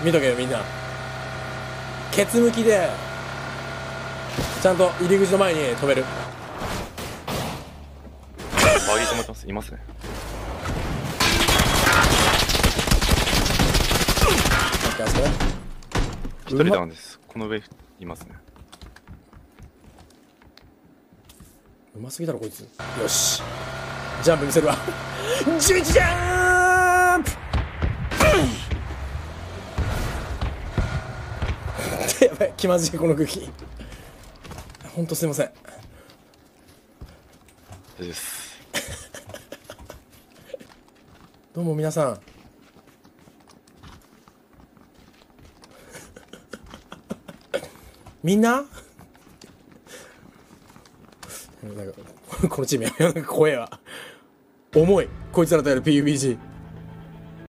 見とけよみんな。ケツ向きでちゃんと入り口の前に止める。 バギー止まってます。いますね。一人ダウンです。この上いますね。 うますぎだろこいつ。よし、ジャンプ見せるわ。11ジャンプ。やばい、気まずいこの空気。ほんとすいません。 大丈夫です。 どうも皆さん。みんななんかこのチームやめよう。怖えわ。重いこいつらとやる PUBG。